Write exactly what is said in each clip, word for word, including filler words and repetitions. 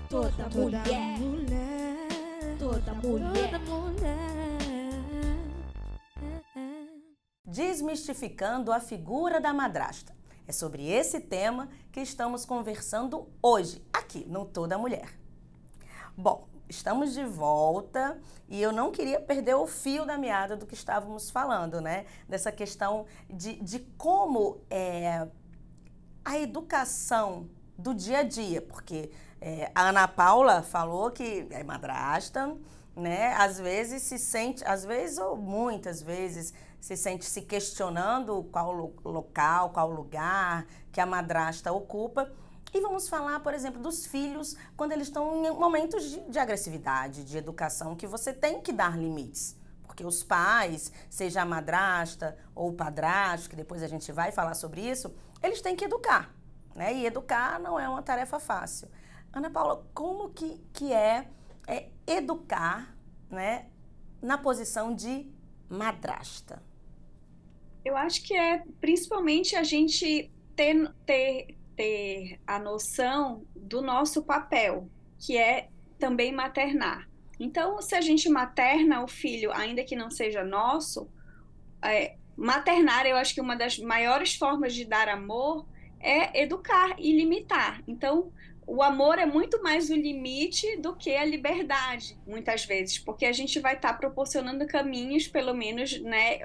Toda mulher, mulher, toda mulher, toda mulher. Desmistificando a figura da madrasta. É sobre esse tema que estamos conversando hoje, aqui no Toda Mulher. Bom, estamos de volta e eu não queria perder o fio da meada do que estávamos falando, né? Dessa questão de, de como é, a educação do dia a dia, porque é, a Ana Paula falou que é madrasta, né? Às vezes se sente, às vezes ou muitas vezes, se sente se questionando qual local, qual lugar que a madrasta ocupa. E vamos falar, por exemplo, dos filhos quando eles estão em momentos de, de agressividade, de educação, que você tem que dar limites. Porque os pais, seja a madrasta ou o padrasto, que depois a gente vai falar sobre isso, eles têm que educar, né? E educar não é uma tarefa fácil. Ana Paula, como que, que é, é educar, né, na posição de madrasta? Eu acho que é principalmente a gente ter, ter, ter a noção do nosso papel, que é também maternar. Então, se a gente materna o filho, ainda que não seja nosso, é, maternar, eu acho que uma das maiores formas de dar amor é educar e limitar. Então, o amor é muito mais o limite do que a liberdade, muitas vezes, porque a gente vai estar proporcionando caminhos, pelo menos, né,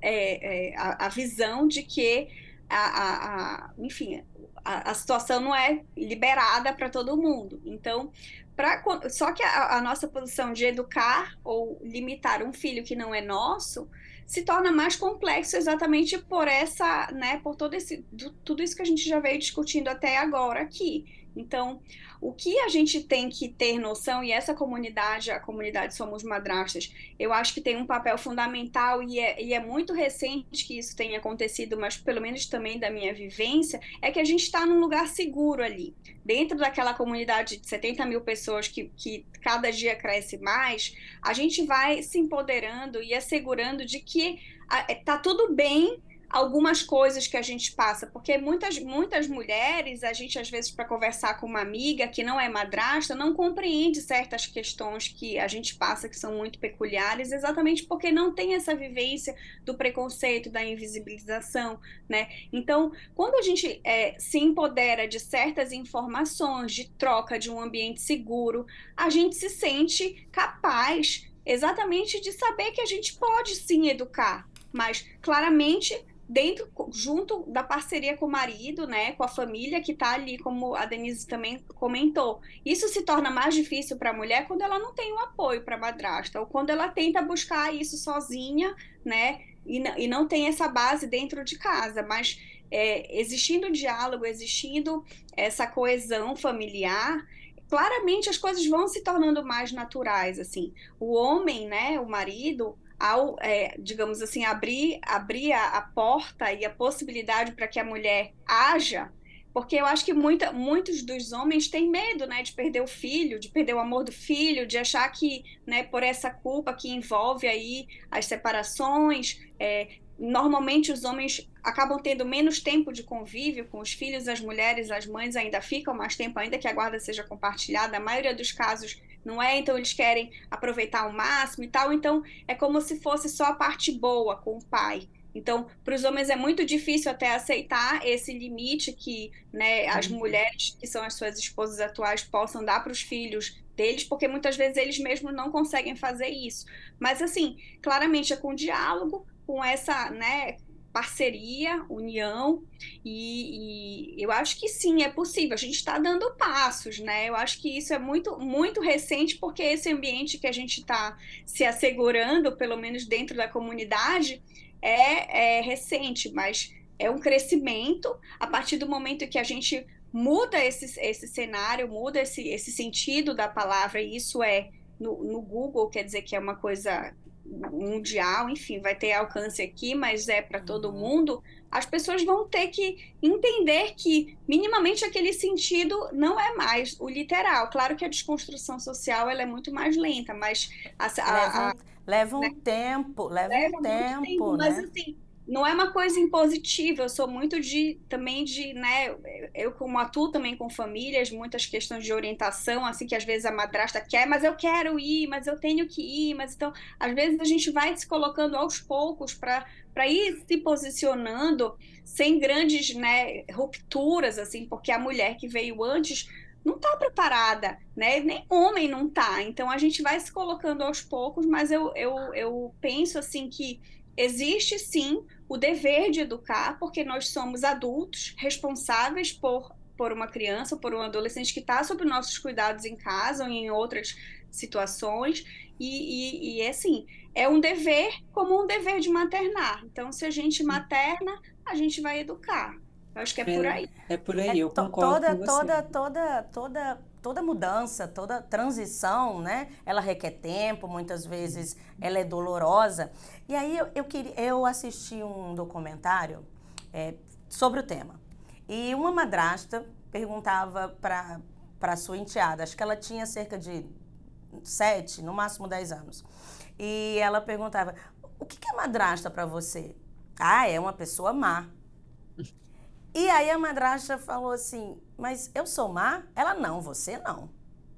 é, é, a, a visão de que, a, a, a, enfim, a, a situação não é liberada para todo mundo. Então, pra, só que a, a nossa posição de educar ou limitar um filho que não é nosso se torna mais complexo exatamente por essa, né, por todo esse, tudo isso que a gente já veio discutindo até agora aqui. Então, o que a gente tem que ter noção, e essa comunidade, a comunidade Somos Madrastas, eu acho que tem um papel fundamental, e é, e é muito recente que isso tenha acontecido, mas pelo menos também da minha vivência, é que a gente está num lugar seguro ali. Dentro daquela comunidade de setenta mil pessoas que, que cada dia cresce mais, a gente vai se empoderando e assegurando de que está tudo bem algumas coisas que a gente passa, porque muitas, muitas mulheres, a gente às vezes para conversar com uma amiga que não é madrasta, não compreende certas questões que a gente passa que são muito peculiares, exatamente porque não tem essa vivência do preconceito, da invisibilização, né? Então, quando a gente é, se empodera de certas informações, de troca de um ambiente seguro, a gente se sente capaz exatamente de saber que a gente pode sim educar, mas claramente dentro, junto da parceria com o marido, né, com a família que está ali, como a Denise também comentou. Isso se torna mais difícil para a mulher quando ela não tem um apoio para a madrasta, ou quando ela tenta buscar isso sozinha, né, e, e não tem essa base dentro de casa, mas é, existindo diálogo, existindo essa coesão familiar, claramente as coisas vão se tornando mais naturais, assim. O homem, né, o marido, ao, é, digamos assim, abrir, abrir a, a porta e a possibilidade para que a mulher haja, porque eu acho que muita, muitos dos homens têm medo, né, de perder o filho, de perder o amor do filho, de achar que, né, por essa culpa que envolve aí as separações, é, normalmente os homens acabam tendo menos tempo de convívio com os filhos, as mulheres, as mães ainda ficam mais tempo, ainda que a guarda seja compartilhada, a maioria dos casos não é, então eles querem aproveitar ao máximo e tal, então é como se fosse só a parte boa com o pai. Então, para os homens é muito difícil até aceitar esse limite que, né, as Uhum. mulheres, que são as suas esposas atuais, possam dar para os filhos deles, porque muitas vezes eles mesmos não conseguem fazer isso. Mas, assim, claramente é com diálogo, com essa, né, parceria, união, e, e eu acho que sim, é possível, a gente está dando passos, né? Eu acho que isso é muito, muito recente, porque esse ambiente que a gente está se assegurando, pelo menos dentro da comunidade, é, é recente, mas é um crescimento a partir do momento que a gente muda esse, esse cenário, muda esse, esse sentido da palavra, e isso é no, no Google, quer dizer que é uma coisa mundial, enfim, vai ter alcance aqui, mas é para todo Uhum. mundo, as pessoas vão ter que entender que minimamente aquele sentido não é mais o literal. Claro que a desconstrução social ela é muito mais lenta, mas a, Leva a, um, a, leva né, um tempo, leva um leva muito tempo, tempo, mas né? assim, não é uma coisa impositiva, eu sou muito de, também de, né, eu como atuo também com famílias, muitas questões de orientação, assim, que às vezes a madrasta quer, mas eu quero ir, mas eu tenho que ir, mas então, às vezes a gente vai se colocando aos poucos para para ir se posicionando sem grandes, né, rupturas, assim, porque a mulher que veio antes não está preparada, né, nem homem não está, então a gente vai se colocando aos poucos, mas eu, eu, eu penso, assim, que existe sim o dever de educar, porque nós somos adultos responsáveis por, por uma criança, por um adolescente que está sob nossos cuidados em casa ou em outras situações, e, e, e assim, é um dever como um dever de maternar. Então, se a gente materna, a gente vai educar. Eu acho que é por aí. É, é por É aí, eu to- concordo toda, com você. toda, toda, toda, toda mudança, toda transição, né? Ela requer tempo, muitas vezes ela é dolorosa. E aí eu, eu, queria, eu assisti um documentário é, sobre o tema. E uma madrasta perguntava para para sua enteada, acho que ela tinha cerca de sete, no máximo dez anos. E ela perguntava, o que que é madrasta para você? Ah, é uma pessoa má. E aí a madrasta falou assim, mas eu sou má? Ela, não, você não.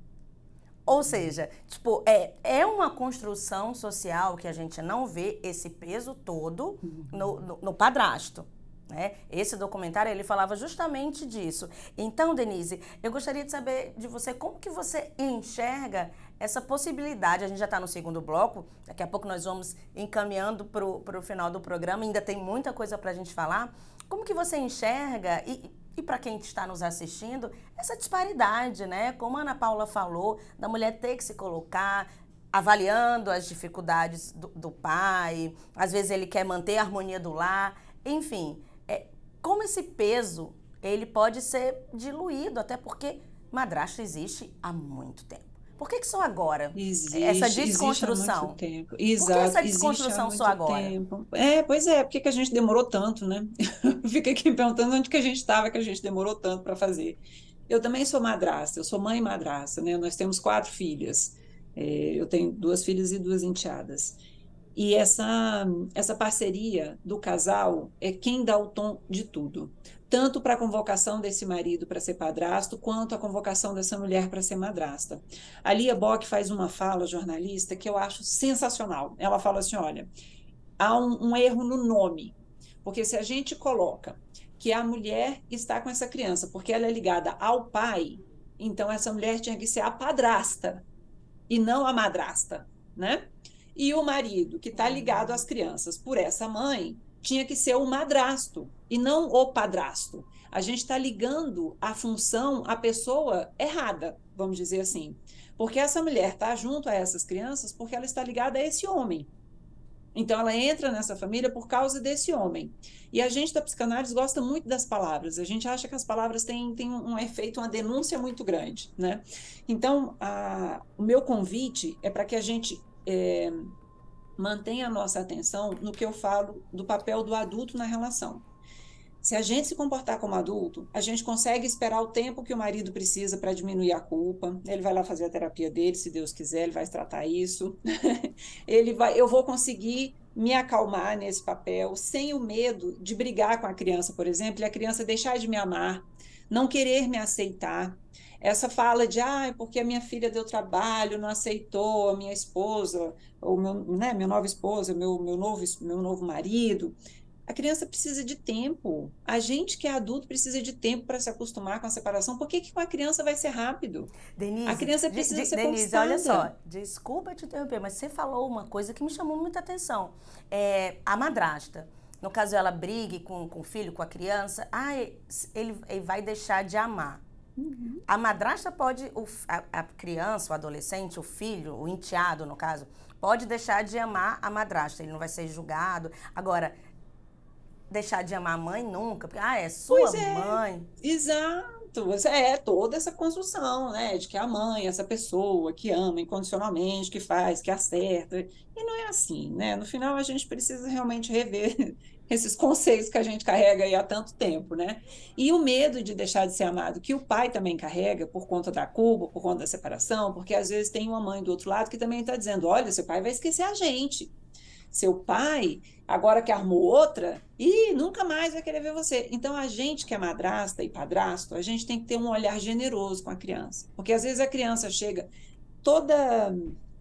Ou seja, tipo, é, é uma construção social que a gente não vê esse peso todo no, no, no padrasto. Né? Esse documentário, ele falava justamente disso. Então, Denise, eu gostaria de saber de você, como que você enxerga essa possibilidade? A gente já está no segundo bloco, daqui a pouco nós vamos encaminhando para o final do programa, ainda tem muita coisa para a gente falar. Como que você enxerga, e, e para quem está nos assistindo, essa disparidade, né? Como a Ana Paula falou, da mulher ter que se colocar avaliando as dificuldades do, do pai, às vezes ele quer manter a harmonia do lar, enfim, é, como esse peso ele pode ser diluído, até porque madrasta existe há muito tempo. Por que que só agora? Existe, essa existe há desconstrução. muito tempo. Por que Exato, essa existe há desconstrução muito só agora? tempo. É, pois é, por que que a gente demorou tanto, né? Fica aqui perguntando onde que a gente estava que a gente demorou tanto para fazer. Eu também sou madrasta, eu sou mãe e madrasta, né? Nós temos quatro filhas. É, eu tenho duas filhas e duas enteadas. E essa, essa parceria do casal é quem dá o tom de tudo. Tanto para a convocação desse marido para ser padrasto, quanto a convocação dessa mulher para ser madrasta. A Lia Bock faz uma fala, jornalista, que eu acho sensacional. Ela fala assim, olha, há um, um erro no nome, porque se a gente coloca que a mulher está com essa criança porque ela é ligada ao pai, então essa mulher tinha que ser a padrasta e não a madrasta, né? E o marido, que está ligado às crianças por essa mãe, tinha que ser o madrasto e não o padrasto. A gente está ligando a função à pessoa errada, vamos dizer assim. Porque essa mulher está junto a essas crianças porque ela está ligada a esse homem. Então, ela entra nessa família por causa desse homem. E a gente da psicanálise gosta muito das palavras. A gente acha que as palavras têm, têm um efeito, uma denúncia muito grande, né? Então, a, o meu convite é para que a gente é, mantenha a nossa atenção no que eu falo do papel do adulto na relação. Se a gente se comportar como adulto, a gente consegue esperar o tempo que o marido precisa para diminuir a culpa. Ele vai lá fazer a terapia dele, se Deus quiser, ele vai tratar isso. Ele vai, eu vou conseguir me acalmar nesse papel, sem o medo de brigar com a criança, por exemplo, e a criança deixar de me amar, não querer me aceitar. Essa fala de, ah, porque a minha filha deu trabalho, não aceitou a minha esposa, ou meu, né, minha nova esposa, meu, meu, novo, meu novo marido. A criança precisa de tempo. A gente que é adulto precisa de tempo para se acostumar com a separação. Por que que com a criança vai ser rápido? Denise, a criança precisa de, de, ser Denise, conquistada. olha só, desculpa te interromper, mas você falou uma coisa que me chamou muita atenção. É, a madrasta, no caso ela brigue com, com o filho, com a criança, ah, ele, ele vai deixar de amar. Uhum. A madrasta pode, o, a, a criança, o adolescente, o filho, o enteado, no caso, pode deixar de amar a madrasta, ele não vai ser julgado. Agora, deixar de amar a mãe nunca, porque, ah, é sua Pois é, mãe. exato. É toda essa construção, né, de que a mãe, essa pessoa que ama incondicionalmente, que faz, que acerta, e não é assim, né? No final a gente precisa realmente rever esses conceitos que a gente carrega aí há tanto tempo, né? E o medo de deixar de ser amado, que o pai também carrega por conta da culpa, por conta da separação, porque às vezes tem uma mãe do outro lado que também está dizendo, olha, seu pai vai esquecer a gente. Seu pai, agora que arrumou outra, e nunca mais vai querer ver você. Então, a gente que é madrasta e padrasto, a gente tem que ter um olhar generoso com a criança. Porque às vezes a criança chega toda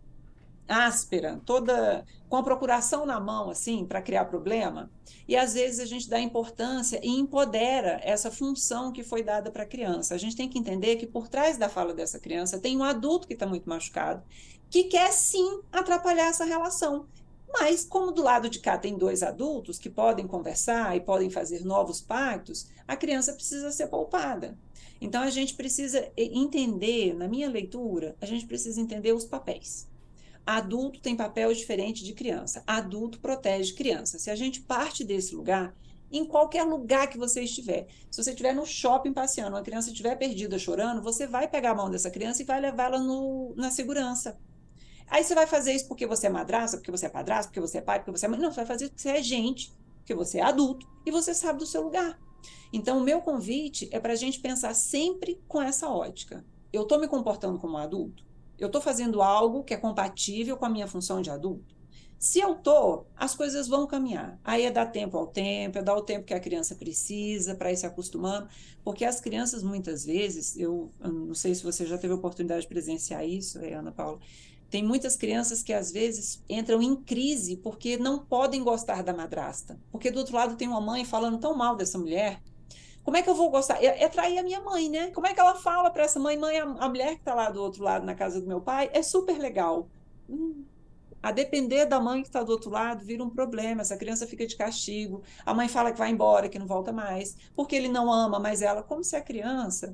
áspera, toda com a procuração na mão, assim, para criar problema, e às vezes a gente dá importância e empodera essa função que foi dada para a criança. A gente tem que entender que por trás da fala dessa criança tem um adulto que está muito machucado, que quer sim atrapalhar essa relação. Mas, como do lado de cá tem dois adultos que podem conversar e podem fazer novos pactos, a criança precisa ser poupada. Então, a gente precisa entender, na minha leitura, a gente precisa entender os papéis. Adulto tem papel diferente de criança. Adulto protege criança. Se a gente parte desse lugar, em qualquer lugar que você estiver, se você estiver no shopping passeando, uma criança estiver perdida chorando, você vai pegar a mão dessa criança e vai levá-la no, na segurança. Aí você vai fazer isso porque você é madrasta, porque você é padrasto, porque você é pai, porque você é mãe. Não, você vai fazer isso porque você é gente, porque você é adulto e você sabe do seu lugar. Então, o meu convite é para a gente pensar sempre com essa ótica. Eu estou me comportando como adulto? Eu estou fazendo algo que é compatível com a minha função de adulto? Se eu estou, as coisas vão caminhar. Aí é dar tempo ao tempo, é dar o tempo que a criança precisa para ir se acostumando, porque as crianças, muitas vezes, eu, eu não sei se você já teve a oportunidade de presenciar isso, Ana Paula, tem muitas crianças que, às vezes, entram em crise porque não podem gostar da madrasta, porque do outro lado tem uma mãe falando tão mal dessa mulher. Como é que eu vou gostar? É, é trair a minha mãe, né? Como é que ela fala para essa mãe? Mãe, a, a mulher que está lá do outro lado, na casa do meu pai, é super legal. Hum, a depender da mãe que está do outro lado, vira um problema. Essa criança fica de castigo. A mãe fala que vai embora, que não volta mais, porque ele não ama mais ela. Como se a criança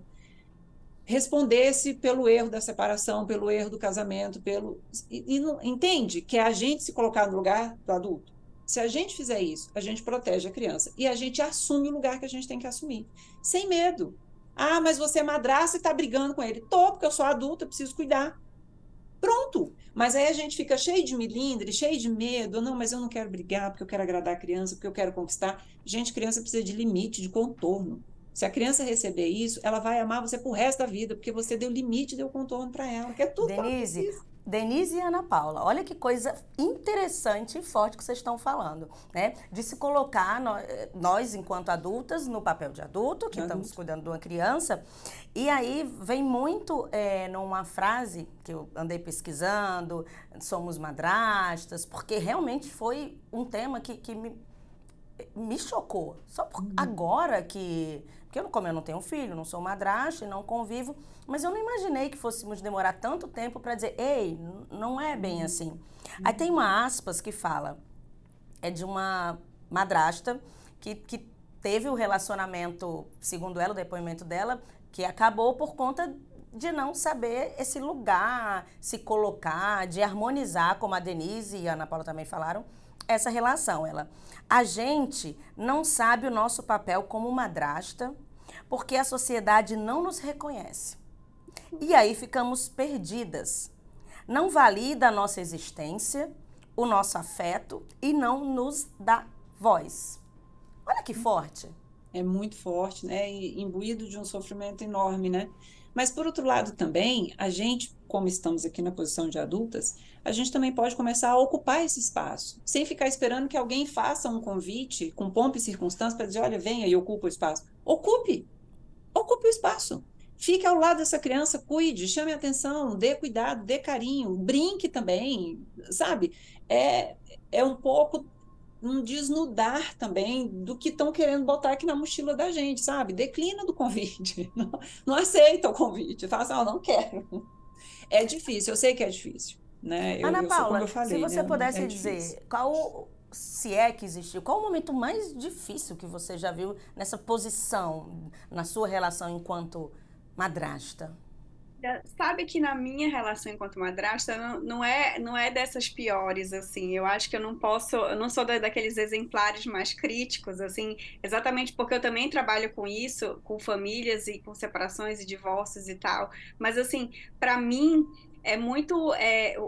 respondesse pelo erro da separação, pelo erro do casamento, pelo... E, e não, entende? Que é a gente se colocar no lugar do adulto. Se a gente fizer isso, a gente protege a criança e a gente assume o lugar que a gente tem que assumir, sem medo. Ah, mas você é madrasta e está brigando com ele. Tô, porque eu sou adulta, eu preciso cuidar. Pronto. Mas aí a gente fica cheio de milindre, cheio de medo. Não, mas eu não quero brigar porque eu quero agradar a criança, porque eu quero conquistar. Gente, criança precisa de limite, de contorno. Se a criança receber isso, ela vai amar você pro resto da vida, porque você deu limite, deu contorno para ela, que é tudo Denise, que ela precisa. Denise e Ana Paula, olha que coisa interessante e forte que vocês estão falando, né? De se colocar, nós, nós enquanto adultas, no papel de adulto, que adulto. Estamos cuidando de uma criança. E aí vem muito é, numa frase que eu andei pesquisando, somos madrastas, porque realmente foi um tema que, que me, me chocou. Só por, hum. agora que... Porque eu, como eu não tenho filho, não sou madrasta e não convivo, mas eu não imaginei que fôssemos demorar tanto tempo para dizer, ei, não é bem assim. Uhum. Aí tem uma aspas que fala, é de uma madrasta que, que teve o relacionamento, segundo ela, o depoimento dela, que acabou por conta de não saber esse lugar, se colocar, de harmonizar, como a Denise e a Ana Paula também falaram, essa relação. Ela, a gente não sabe o nosso papel como madrasta, porque a sociedade não nos reconhece. E aí ficamos perdidas. Não valida a nossa existência, o nosso afeto e não nos dá voz. Olha que forte. É muito forte, né? E imbuído de um sofrimento enorme, né? Mas, por outro lado, também, a gente, como estamos aqui na posição de adultas, a gente também pode começar a ocupar esse espaço, sem ficar esperando que alguém faça um convite com pompa e circunstância para dizer, olha, venha e ocupa o espaço. Ocupe! Ocupe o espaço. Fique ao lado dessa criança, cuide, chame a atenção, dê cuidado, dê carinho, brinque também, sabe? É, é um pouco um desnudar também do que estão querendo botar aqui na mochila da gente, sabe? Declina do convite, não, não aceita o convite, fala assim, oh, não quero. É difícil, eu sei que é difícil, né? Eu, Ana eu Paula, sou, como eu falei, se você né? pudesse é dizer, difícil. qual, se é que existiu, qual o momento mais difícil que você já viu nessa posição, na sua relação enquanto madrasta? Sabe que na minha relação enquanto madrasta não, não é não é dessas piores, assim. Eu acho que eu não posso, eu não sou da, daqueles exemplares mais críticos, assim, exatamente porque eu também trabalho com isso, com famílias e com separações e divórcios e tal. Mas assim, para mim é muito é,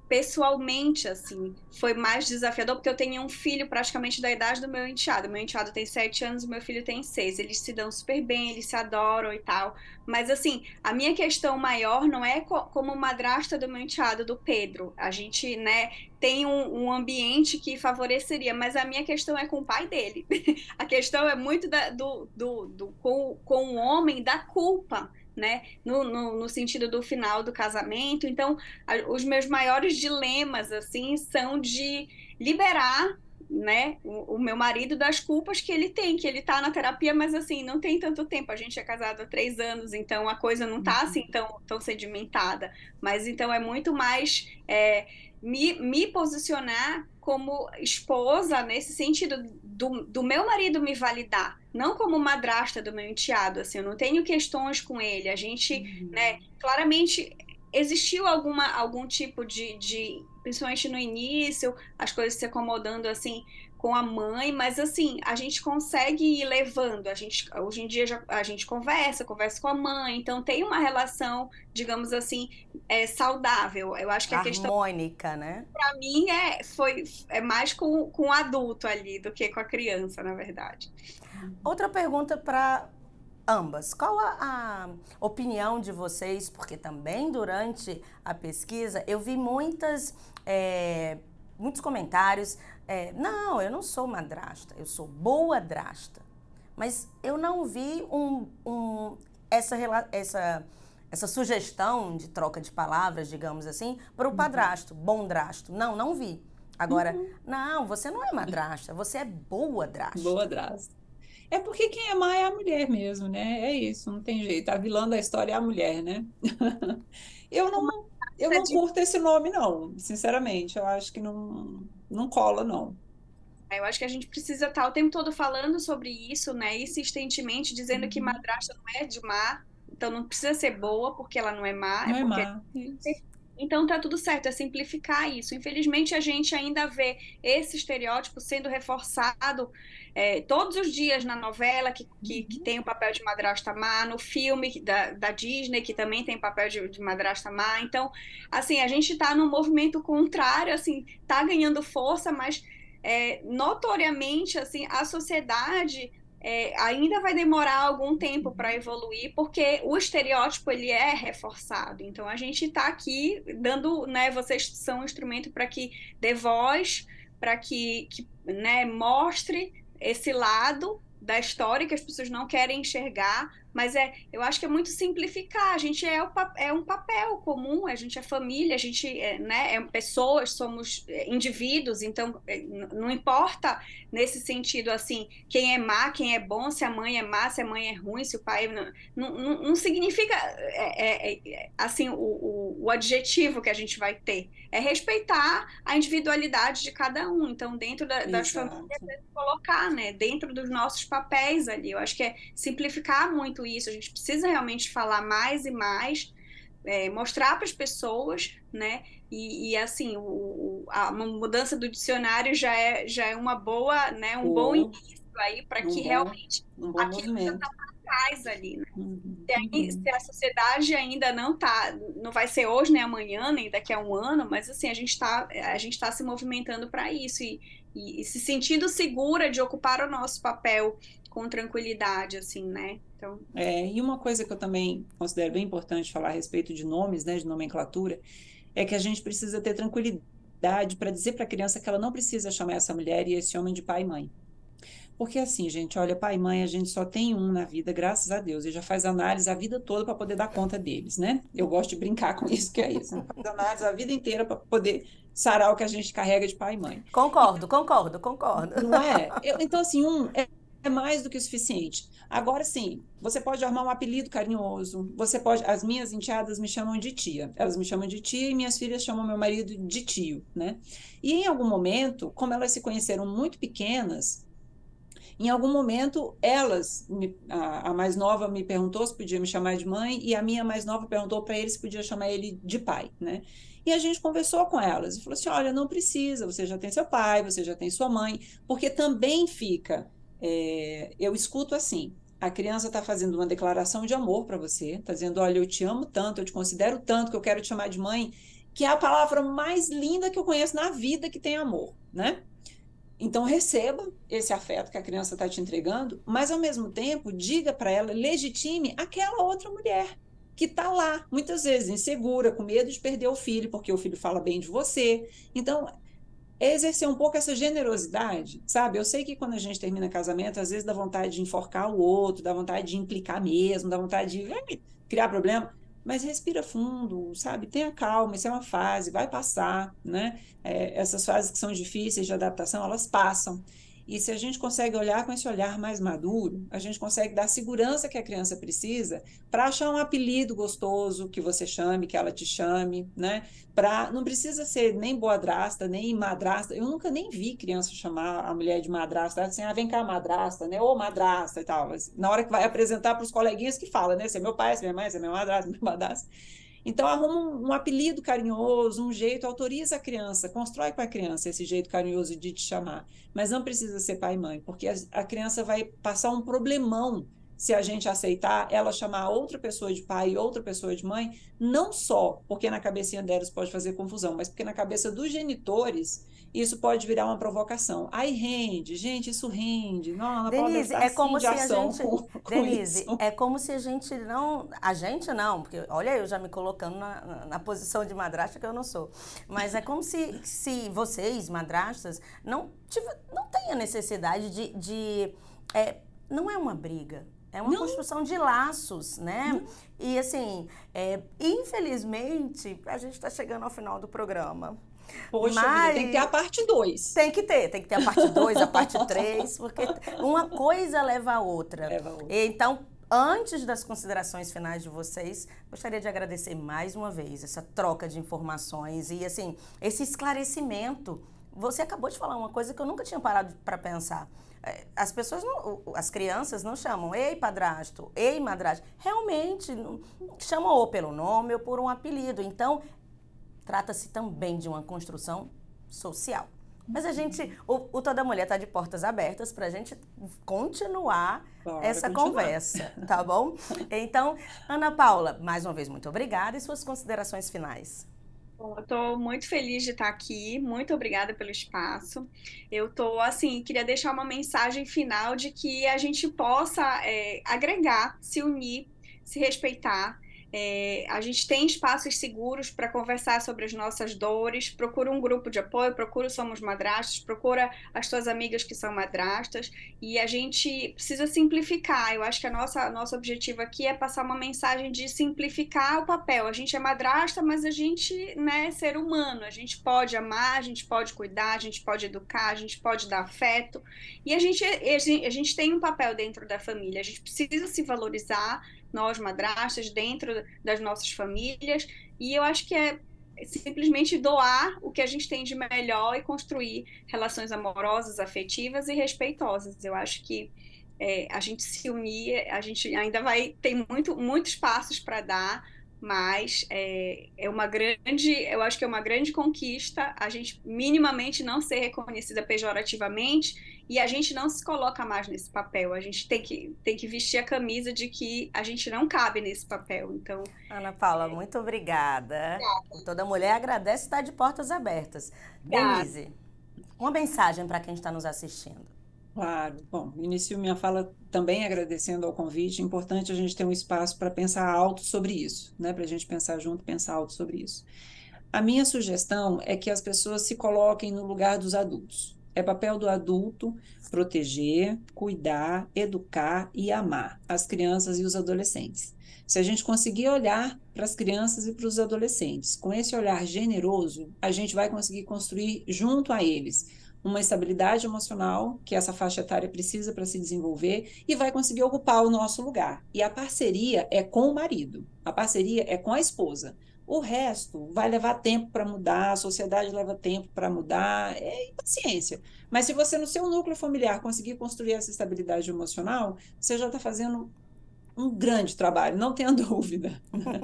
pessoalmente, assim, foi mais desafiador, porque eu tenho um filho praticamente da idade do meu enteado. Meu enteado tem sete anos, o meu filho tem seis. Eles se dão super bem, eles se adoram e tal. Mas, assim, a minha questão maior não é co como madrasta do meu enteado, do Pedro. A gente, né, tem um, um ambiente que favoreceria, mas a minha questão é com o pai dele. A questão é muito da, do, do, do, com, com o homem da culpa, né? No, no, no sentido do final do casamento. Então, a, os meus maiores dilemas, assim, são de liberar, né, o, o meu marido das culpas que ele tem, que ele tá na terapia, mas assim, não tem tanto tempo. A gente é casado há três anos, então a coisa não tá assim tão, tão sedimentada. Mas então é muito mais é, me, me posicionar como esposa nesse sentido do, do meu marido me validar, não como madrasta do meu enteado, assim, eu não tenho questões com ele, a gente, uhum. né, claramente existiu alguma, algum tipo de, de, principalmente no início, as coisas se acomodando, assim, com a mãe, mas assim, a gente consegue ir levando, a gente, hoje em dia já, a gente conversa, conversa com a mãe, então tem uma relação, digamos assim, é, saudável. Eu acho que a questão harmônica, né? Para mim é, foi, é mais com, com o adulto ali do que com a criança, na verdade. Outra pergunta para ambas. Qual a, a opinião de vocês? Porque também durante a pesquisa eu vi muitas, é, muitos comentários. É, não, eu não sou madrasta, eu sou boadrasta. Mas eu não vi um, um, essa, essa, essa sugestão de troca de palavras, digamos assim, para o padrasto, uhum. bondrasto. Não, não vi. Agora, uhum. não, você não é madrasta, você é boadrasta. Boadrasta. É porque quem é mãe é a mulher mesmo, né? É isso, não tem jeito. A vilã da história é a mulher, né? eu não, eu não curto esse nome, não. Sinceramente, eu acho que não, não cola, não. Eu acho que a gente precisa estar o tempo todo falando sobre isso, né? Insistentemente dizendo uhum. que madrasta não é de má, então não precisa ser boa porque ela não é má. Não é, é porque... má. Então tá tudo certo, é simplificar isso. Infelizmente a gente ainda vê esse estereótipo sendo reforçado é, todos os dias na novela, que, que, que tem o papel de madrasta má, no filme da, da Disney, que também tem papel de, de madrasta má. Então, assim, a gente tá num movimento contrário, assim, tá ganhando força, mas é, notoriamente, assim, a sociedade... É, ainda vai demorar algum tempo para evoluir, porque o estereótipo ele é reforçado. Então a gente está aqui dando, né? Vocês são um instrumento para que dê voz, para que, que né, mostre esse lado da história que as pessoas não querem enxergar, mas é, eu acho que é muito simplificar. A gente é, o, é um papel comum, a gente é família, a gente é, né, é pessoas, somos indivíduos, então não importa nesse sentido assim, quem é má, quem é bom, se a mãe é má, se a mãe é ruim, se o pai não, não, não significa é, é, é, assim o, o, o adjetivo que a gente vai ter, é respeitar a individualidade de cada um. Então dentro da, das famílias é colocar, né, dentro dos nossos papéis ali. Eu acho que é simplificar muito isso. A gente precisa realmente falar mais e mais, é, mostrar para as pessoas, né? E, e assim, o, a mudança do dicionário já é, já é uma boa, né? Um oh, bom início aí para que bom, realmente um bom aquilo já está para trás ali, né? Uhum, se, aí, uhum. se a sociedade ainda não está, não vai ser hoje nem amanhã, nem daqui a um ano, mas assim, a gente está a gente tá se movimentando para isso e, e, e se sentindo segura de ocupar o nosso papel com tranquilidade, assim, né? Então... É, e uma coisa que eu também considero bem importante falar a respeito de nomes, né, de nomenclatura, é que a gente precisa ter tranquilidade para dizer para a criança que ela não precisa chamar essa mulher e esse homem de pai e mãe. Porque assim, gente, olha, pai e mãe, a gente só tem um na vida, graças a Deus, e já faz análise a vida toda para poder dar conta deles, né? Eu gosto de brincar com isso, que é isso, né? Faz análise a vida inteira para poder sarar o que a gente carrega de pai e mãe. Concordo, e, concordo, concordo. Não é? Eu, então, assim, um... É, é mais do que o suficiente. Agora, sim, você pode arrumar um apelido carinhoso, você pode... As minhas enteadas me chamam de tia, elas me chamam de tia e minhas filhas chamam meu marido de tio, né? E em algum momento, como elas se conheceram muito pequenas, em algum momento, elas, me, a, a mais nova me perguntou se podia me chamar de mãe e a minha mais nova perguntou para ele se podia chamar ele de pai, né? E a gente conversou com elas e falou assim, olha, não precisa, você já tem seu pai, você já tem sua mãe, porque também fica... É, eu escuto assim, a criança está fazendo uma declaração de amor para você, está dizendo, olha, eu te amo tanto, eu te considero tanto que eu quero te chamar de mãe, que é a palavra mais linda que eu conheço na vida que tem amor, né? Então, receba esse afeto que a criança está te entregando, mas, ao mesmo tempo, diga para ela, legitime aquela outra mulher que está lá, muitas vezes insegura, com medo de perder o filho, porque o filho fala bem de você. Então, é exercer um pouco essa generosidade, sabe? Eu sei que quando a gente termina casamento, às vezes dá vontade de enforcar o outro, dá vontade de implicar mesmo, dá vontade de eh, criar problema, mas respira fundo, sabe? Tenha calma, isso é uma fase, vai passar, né? É, essas fases que são difíceis de adaptação, elas passam. E se a gente consegue olhar com esse olhar mais maduro, a gente consegue dar a segurança que a criança precisa para achar um apelido gostoso que você chame, que ela te chame, né? Pra, não precisa ser nem boadrasta, nem madrasta. Eu nunca nem vi criança chamar a mulher de madrasta, assim, ah, vem cá, madrasta, né? Ou madrasta e tal. Mas na hora que vai apresentar para os coleguinhas que fala, né? Você é meu pai, você é minha mãe, você é minha madrasta, minha madrasta. Então, arruma um, um apelido carinhoso, um jeito, autoriza a criança, constrói com a criança esse jeito carinhoso de te chamar. Mas não precisa ser pai e mãe, porque a, a criança vai passar um problemão se a gente aceitar ela chamar outra pessoa de pai e outra pessoa de mãe, não só porque na cabecinha delas pode fazer confusão, mas porque na cabeça dos genitores isso pode virar uma provocação. Aí rende, gente, isso rende. Não, ela Denise, pode é como se a gente, com, com Denise, isso. é como se a gente não, a gente não, porque olha eu já me colocando na, na, na posição de madrasta que eu não sou, mas é como se, se vocês, madrastas, não, tiv- não tenham necessidade de, de é, não é uma briga. É uma não. construção de laços, né? Não. E assim, é, infelizmente, a gente está chegando ao final do programa. Poxa, mas vida, tem que ter a parte dois. Tem que ter, tem que ter a parte dois, a parte três, porque uma coisa leva a outra. Leva a outra. Então, antes das considerações finais de vocês, gostaria de agradecer mais uma vez essa troca de informações e, assim, esse esclarecimento. Você acabou de falar uma coisa que eu nunca tinha parado para pensar. As pessoas, não, as crianças não chamam ei padrasto, ei madrasta. Realmente, chamam ou pelo nome ou por um apelido. Então, trata-se também de uma construção social. Mas a gente, o, o Toda Mulher está de portas abertas para a gente continuar Bora essa continuar. conversa, tá bom? Então, Ana Paula, mais uma vez, muito obrigada. E suas considerações finais? Bom, eu estou muito feliz de estar aqui, muito obrigada pelo espaço. Eu estou, assim, queria deixar uma mensagem final de que a gente possa é, agregar, se unir, se respeitar. É, a gente tem espaços seguros para conversar sobre as nossas dores. Procura um grupo de apoio, procura Somos Madrastas, procura as tuas amigas que são madrastas, e a gente precisa simplificar. Eu acho que a nossa nosso objetivo aqui é passar uma mensagem de simplificar o papel. A gente é madrasta, mas a gente, né, é ser humano. A gente pode amar, a gente pode cuidar, a gente pode educar, a gente pode dar afeto, e a gente, a gente, a gente tem um papel dentro da família. A gente precisa se valorizar, nós madrastas, dentro das nossas famílias, e eu acho que é simplesmente doar o que a gente tem de melhor e construir relações amorosas, afetivas e respeitosas. Eu acho que é, a gente se unir, a gente ainda vai ter muito, muitos passos para dar, mas é, é uma grande, eu acho que é uma grande conquista a gente minimamente não ser reconhecida pejorativamente, e a gente não se coloca mais nesse papel. A gente tem que, tem que vestir a camisa de que a gente não cabe nesse papel. Então, Ana Paula, é... muito obrigada. obrigada. Toda Mulher agradece estar de portas abertas. Obrigada. Denise, uma mensagem para quem está nos assistindo. Claro. Bom, inicio minha fala também agradecendo ao convite. É importante a gente ter um espaço para pensar alto sobre isso, né? Para a gente pensar junto, pensar alto sobre isso. A minha sugestão é que as pessoas se coloquem no lugar dos adultos. É papel do adulto proteger, cuidar, educar e amar as crianças e os adolescentes. Se a gente conseguir olhar para as crianças e para os adolescentes com esse olhar generoso, a gente vai conseguir construir junto a eles uma estabilidade emocional que essa faixa etária precisa para se desenvolver e vai conseguir ocupar o nosso lugar. E a parceria é com o marido, a parceria é com a esposa. O resto vai levar tempo para mudar, a sociedade leva tempo para mudar, é paciência. Mas se você, no seu núcleo familiar, conseguir construir essa estabilidade emocional, você já está fazendo um grande trabalho, não tenha dúvida.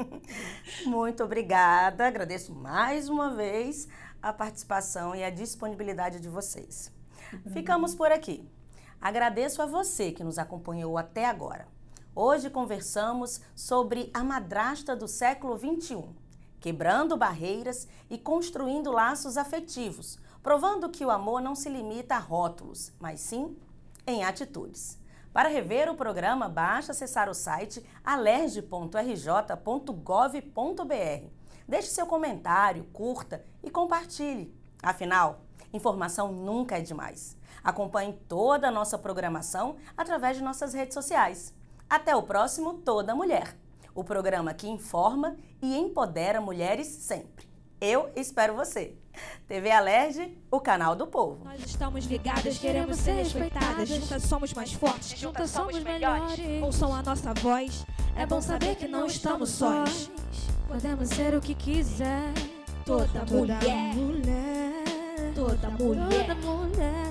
Muito obrigada, agradeço mais uma vez a participação e a disponibilidade de vocês. Uhum. Ficamos por aqui. Agradeço a você que nos acompanhou até agora. Hoje conversamos sobre a madrasta do século vinte e um. quebrando barreiras e construindo laços afetivos, provando que o amor não se limita a rótulos, mas sim em atitudes. Para rever o programa, basta acessar o site alerj ponto r j ponto gov ponto b r. Deixe seu comentário, curta e compartilhe. Afinal, informação nunca é demais. Acompanhe toda a nossa programação através de nossas redes sociais. Até o próximo Toda Mulher, o programa que informa e empodera mulheres sempre. Eu espero você. T V Alerj, o canal do povo. Nós estamos ligadas, queremos ser respeitadas. Juntas somos mais fortes, juntas somos melhores. Ouçam a nossa voz, é bom saber que não estamos sós. Podemos ser o que quiser. Toda mulher, toda mulher, toda mulher.